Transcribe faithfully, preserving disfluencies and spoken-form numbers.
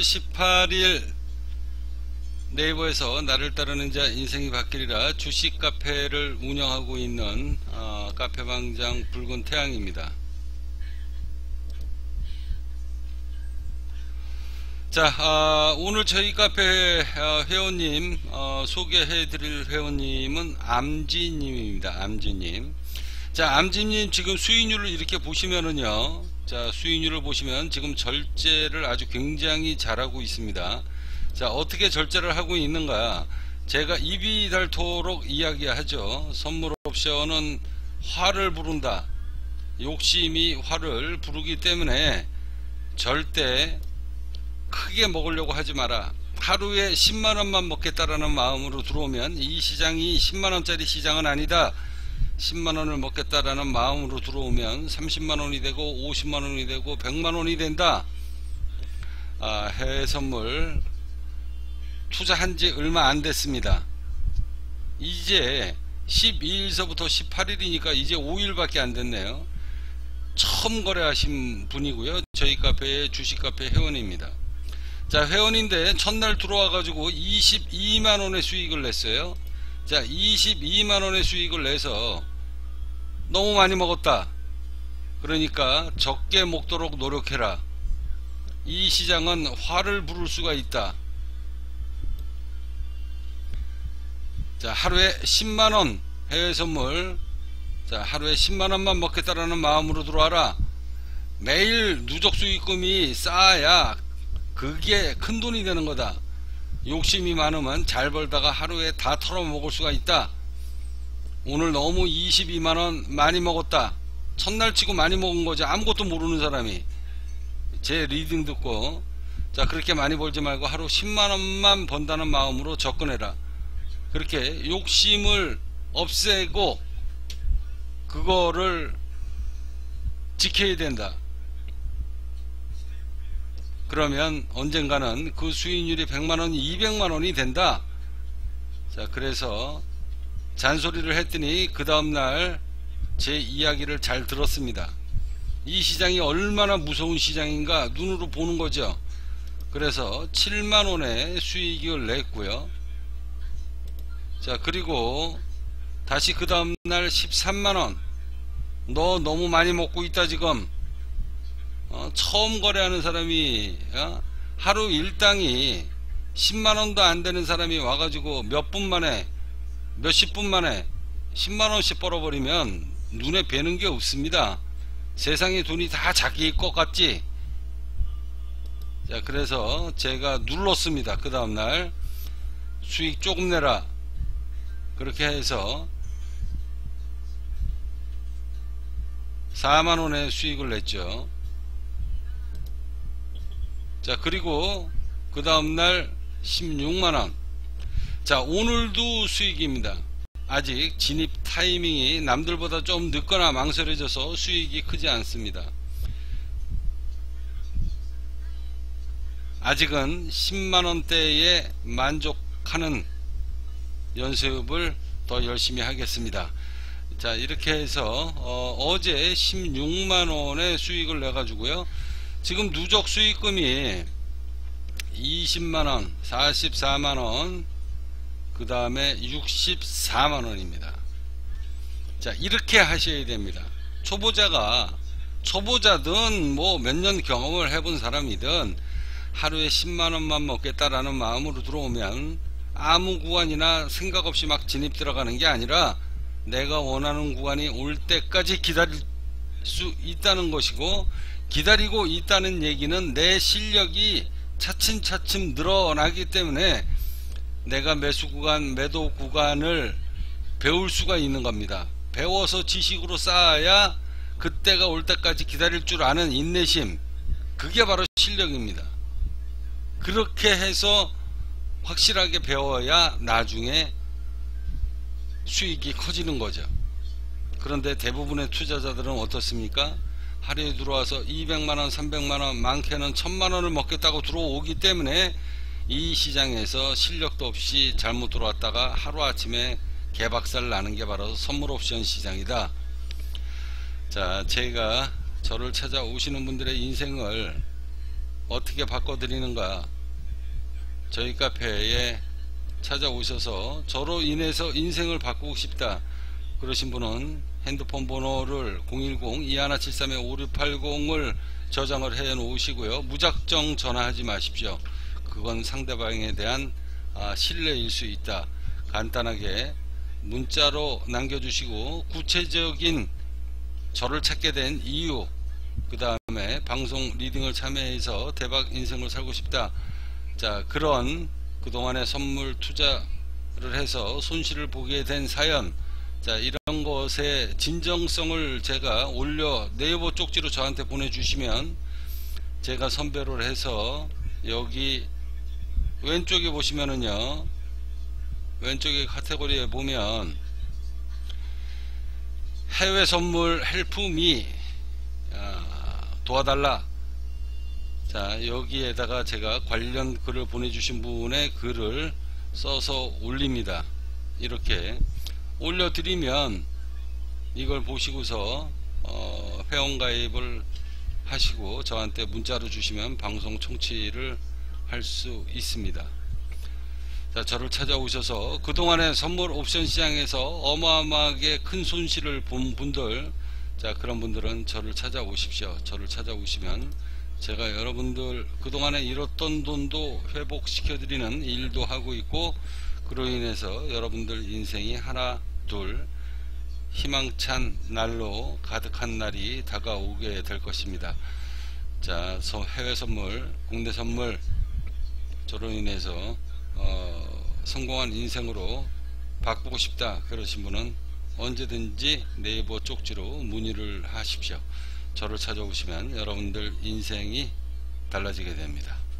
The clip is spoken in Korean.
삼월 십팔일 네이버에서 나를 따르는 자 인생이 바뀌리라 주식 카페를 운영하고 있는 어, 카페방장 붉은 태양입니다. 자, 어, 오늘 저희 카페 어, 회원님 어, 소개해 드릴 회원님은 암지님입니다. 암지님. 자, 암지님 지금 수익률을 이렇게 보시면은요, 자, 수익률을 보시면 지금 절제를 아주 굉장히 잘하고 있습니다. 자, 어떻게 절제를 하고 있는가? 제가 입이 닳도록 이야기하죠. 선물 옵션은 화를 부른다. 욕심이 화를 부르기 때문에 절대 크게 먹으려고 하지 마라. 하루에 십만원만 먹겠다라는 마음으로 들어오면 이 시장이 십만원짜리 시장은 아니다. 십만원을 먹겠다라는 마음으로 들어오면 삼십만원이 되고 오십만원이 되고 백만원이 된다. 아, 해외 선물 투자한지 얼마 안 됐습니다. 이제 십이일서부터 십팔일이니까 이제 오일밖에 안 됐네요. 처음 거래하신 분이고요. 저희 카페의 주식 카페 회원입니다. 자, 회원인데 첫날 들어와 가지고 이십이만원의 수익을 냈어요. 자, 이십이만원의 수익을 내서 너무 많이 먹었다. 그러니까 적게 먹도록 노력해라. 이 시장은 화를 부를 수가 있다. 자, 하루에 십만원 해외 선물. 자, 하루에 십만원만 먹겠다라는 마음으로 들어와라. 매일 누적 수익금이 쌓아야 그게 큰 돈이 되는 거다. 욕심이 많으면 잘 벌다가 하루에 다 털어먹을 수가 있다. 오늘 너무 이십이만원 많이 먹었다. 첫날 치고 많이 먹은 거지. 아무것도 모르는 사람이 제 리딩 듣고, 자, 그렇게 많이 벌지 말고 하루 십만원만 번다는 마음으로 접근해라. 그렇게 욕심을 없애고 그거를 지켜야 된다. 그러면 언젠가는 그 수익률이 백만원, 이백만원이 된다. 자, 그래서 잔소리를 했더니 그 다음날 제 이야기를 잘 들었습니다. 이 시장이 얼마나 무서운 시장인가 눈으로 보는 거죠. 그래서 칠만원의 수익을 냈고요. 자, 그리고 다시 그 다음날 십삼만원. 너 너무 많이 먹고 있다 지금. 어, 처음 거래하는 사람이 어? 하루 일당이 십만원도 안 되는 사람이 와가지고 몇 분 만에 몇십 분 만에 십만원씩 벌어버리면 눈에 뵈는 게 없습니다. 세상에 돈이 다 자기의 것 같지. 자, 그래서 제가 눌렀습니다. 그 다음날 수익 조금 내라. 그렇게 해서 사만원의 수익을 냈죠. 자, 그리고 그 다음날 십육만원. 자, 오늘도 수익입니다. 아직 진입 타이밍이 남들보다 좀 늦거나 망설여져서 수익이 크지 않습니다. 아직은 십만원대에 만족하는 연습을 더 열심히 하겠습니다. 자, 이렇게 해서 어, 어제 십육만원의 수익을 내 가지고요, 지금 누적 수익금이 이십만원, 사십사만원, 그 다음에 육십사만원입니다. 자, 이렇게 하셔야 됩니다. 초보자가, 초보자든 뭐 몇 년 경험을 해본 사람이든 하루에 십만원만 먹겠다라는 마음으로 들어오면 아무 구간이나 생각 없이 막 진입 들어가는 게 아니라 내가 원하는 구간이 올 때까지 기다릴 수 있다는 것이고, 기다리고 있다는 얘기는 내 실력이 차츰차츰 늘어나기 때문에 내가 매수 구간, 매도 구간을 배울 수가 있는 겁니다. 배워서 지식으로 쌓아야 그때가 올 때까지 기다릴 줄 아는 인내심, 그게 바로 실력입니다. 그렇게 해서 확실하게 배워야 나중에 수익이 커지는 거죠. 그런데 대부분의 투자자들은 어떻습니까? 하루에 들어와서 이백만원, 삼백만원, 많게는 천만원을 먹겠다고 들어오기 때문에 이 시장에서 실력도 없이 잘못 들어왔다가 하루아침에 개박살 나는 게 바로 선물옵션 시장이다. 자, 제가 저를 찾아오시는 분들의 인생을 어떻게 바꿔드리는가, 저희 카페에 찾아오셔서 저로 인해서 인생을 바꾸고 싶다 그러신 분은 핸드폰 번호를 공일공 이일칠삼 오육팔공을 저장을 해 놓으시고요. 무작정 전화하지 마십시오. 그건 상대방에 대한 아, 신뢰일 수 있다. 간단하게 문자로 남겨주시고 구체적인 저를 찾게 된 이유, 그 다음에 방송 리딩을 참여해서 대박 인생을 살고 싶다, 자 그런 그동안의 선물 투자를 해서 손실을 보게 된 사연, 자 이런 것의 진정성을 제가 올려 네이버 쪽지로 저한테 보내주시면 제가 선별을 해서 여기 왼쪽에 보시면은요, 왼쪽에 카테고리에 보면 해외 선물 헬프미 도와달라, 자 여기에다가 제가 관련 글을 보내주신 분의 글을 써서 올립니다. 이렇게 올려드리면 이걸 보시고서 어, 회원가입을 하시고 저한테 문자로 주시면 방송 청취를 할 수 있습니다. 자, 저를 찾아오셔서 그동안의 선물 옵션 시장에서 어마어마하게 큰 손실을 본 분들, 자 그런 분들은 저를 찾아오십시오. 저를 찾아오시면 제가 여러분들 그동안에 잃었던 돈도 회복시켜 드리는 일도 하고 있고, 그로 인해서 여러분들 인생이 하나 둘 희망찬 날로 가득한 날이 다가오게 될 것입니다. 자, 해외 선물, 국내 선물, 저로 인해서 어, 성공한 인생으로 바꾸고 싶다 그러신 분은 언제든지 네이버 쪽지로 문의를 하십시오. 저를 찾아오시면 여러분들 인생이 달라지게 됩니다.